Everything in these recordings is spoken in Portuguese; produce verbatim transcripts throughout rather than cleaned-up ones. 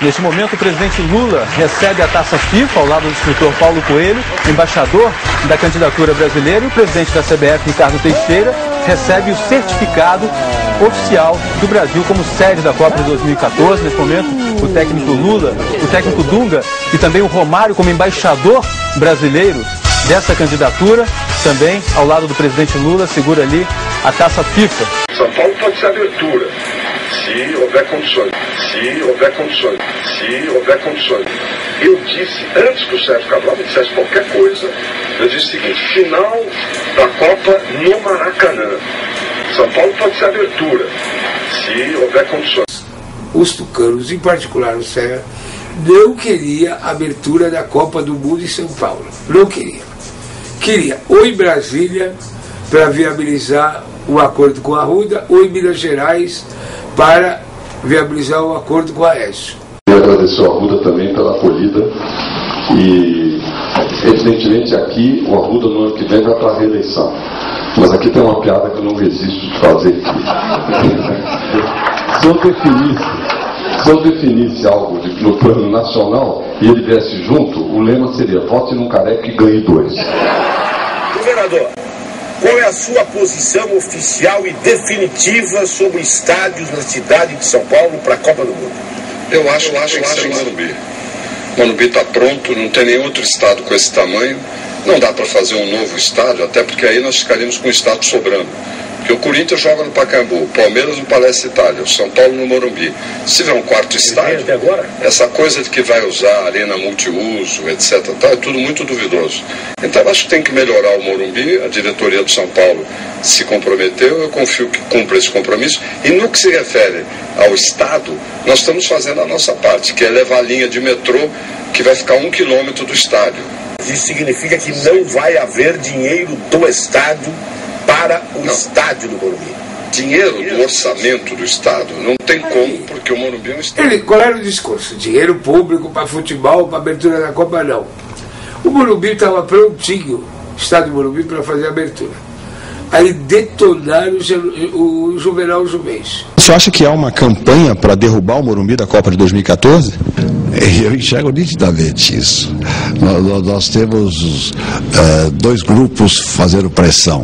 Neste momento, o presidente Lula recebe a taça FIFA ao lado do escritor Paulo Coelho, embaixador da candidatura brasileira, e o presidente da C B F, Ricardo Teixeira, recebe o certificado oficial do Brasil como sede da Copa de dois mil e quatorze. Nesse momento, o técnico Lula, o técnico Dunga e também o Romário como embaixador brasileiro dessa candidatura, também ao lado do presidente Lula, segura ali a taça FIFA. São Paulo pode ser abertura, se houver condições, se houver condições, se houver condições. Eu disse, antes que o Sérgio Cabral me dissesse qualquer coisa, eu disse o seguinte: final da Copa no Maracanã. São Paulo pode ser abertura, se houver condições. Os tucanos, em particular o Serra, não queria a abertura da Copa do Mundo em São Paulo. Não queria. Queria ou em Brasília, para viabilizar o acordo com a Arruda, ou em Minas Gerais, para viabilizar o acordo com a Aécio. Eu agradeço a Arruda também pela acolhida e, evidentemente, aqui o Arruda no ano que vem vai para a reeleição. Mas aqui tem uma piada que eu não resisto de fazer aqui. Se eu definisse, se eu definisse algo de, no plano nacional e ele viesse junto, o lema seria: vote num careca e ganhe dois. Governador, qual é a sua posição oficial e definitiva sobre estádios na cidade de São Paulo para a Copa do Mundo? Eu acho, eu acho que tem que ser o Morumbi. O Morumbi está pronto, não tem nenhum outro estado com esse tamanho. Não dá para fazer um novo estádio, até porque aí nós ficaríamos com o estado sobrando. Porque o Corinthians joga no Pacaembu, o Palmeiras no Palestra Itália, o São Paulo no Morumbi. Se tiver um quarto estádio, essa coisa de que vai usar arena multiuso, etcétera, tá, é tudo muito duvidoso. Então acho que tem que melhorar o Morumbi, a diretoria do São Paulo se comprometeu, eu confio que cumpra esse compromisso. E no que se refere ao Estado, nós estamos fazendo a nossa parte, que é levar a linha de metrô que vai ficar a um quilômetro do estádio. Isso significa que não vai haver dinheiro do Estado para o não. estádio do Morumbi. Dinheiro do orçamento do Estado. Não tem como, porque o Morumbi é um estádio. Ele, qual era o discurso? Dinheiro público para futebol, para abertura da Copa, não. O Morumbi estava prontinho, o estádio do Morumbi, para fazer a abertura. Aí detonaram o, o Juvenal Juvencio. Você acha que há uma campanha para derrubar o Morumbi da Copa de dois mil e quatorze? Eu enxergo nitidamente isso. Nós, nós temos uh, dois grupos fazendo pressão.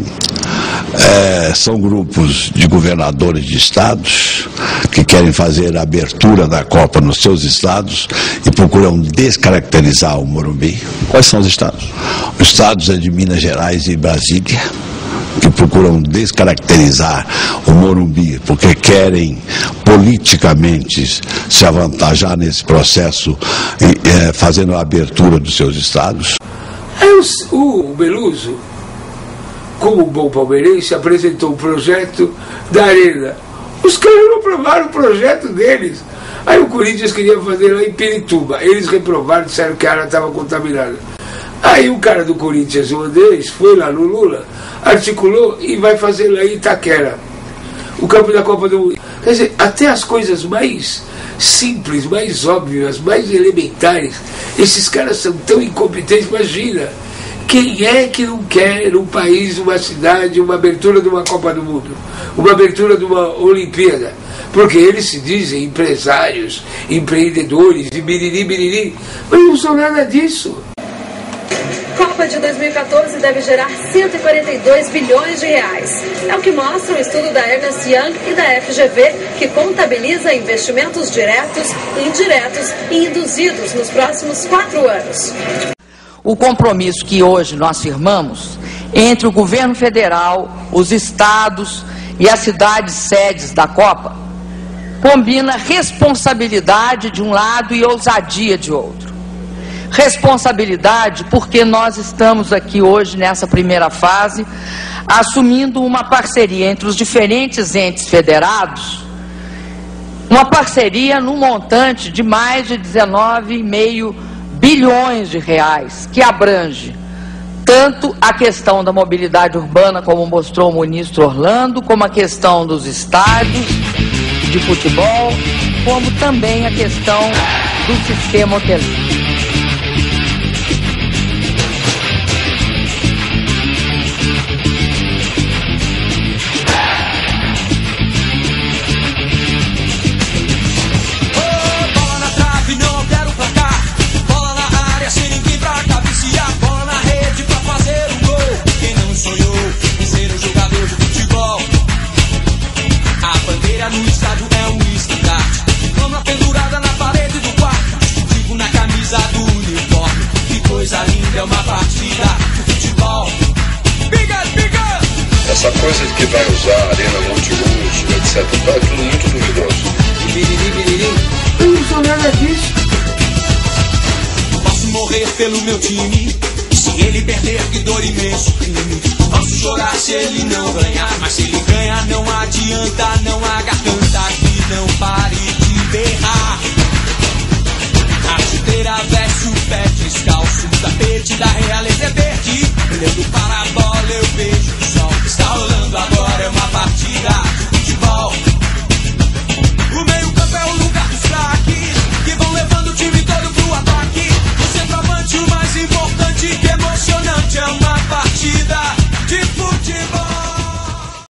É, são grupos de governadores de estados que querem fazer a abertura da Copa nos seus estados e procuram descaracterizar o Morumbi. Quais são os estados? Os estados é de Minas Gerais e Brasília, que procuram descaracterizar o Morumbi, porque querem politicamente se avantajar nesse processo, é, fazendo a abertura dos seus estados. Aí o, o Beluso, como bom palmeirense, apresentou o projeto da Arena. Os caras não aprovaram o projeto deles. Aí o Corinthians queria fazer lá em Pirituba. Eles reprovaram, disseram que a área estava contaminada. Aí o cara do Corinthians, o Andrés, foi lá no Lula, articulou e vai fazer lá em Itaquera o campo da Copa do Mundo. Quer dizer, até as coisas mais simples, mais óbvias, mais elementares, esses caras são tão incompetentes. Imagina, quem é que não quer um país, uma cidade, uma abertura de uma Copa do Mundo, uma abertura de uma Olimpíada? Porque eles se dizem empresários, empreendedores, e biriri, biriri, mas não são nada disso. Copa de dois mil e quatorze deve gerar cento e quarenta e dois bilhões de reais. É o que mostra um estudo da Ernst Young e da F G V, que contabiliza investimentos diretos, indiretos e induzidos nos próximos quatro anos. O compromisso que hoje nós firmamos entre o governo federal, os estados e as cidades sedes da Copa combina responsabilidade de um lado e ousadia de outro. Responsabilidade porque nós estamos aqui hoje nessa primeira fase assumindo uma parceria entre os diferentes entes federados, uma parceria no montante de mais de dezenove vírgula cinco bilhões de reais, que abrange tanto a questão da mobilidade urbana, como mostrou o ministro Orlando, como a questão dos estádios de futebol, como também a questão do sistema hoteleiro. é uma partida de futebol. Biga, biga! Essa coisa de que vai usar arena multiuso, etcétera, é tudo muito duvidoso. Biriri, biriri. Eu não sou nada disso. Posso morrer pelo meu time, se ele perder, que dor imenso crime. Posso chorar se ele não ganhar, mas se ele ganhar não adianta, não há garganta que não pare de berrar. A chuteira veste o pé descalço, o tapete da realidade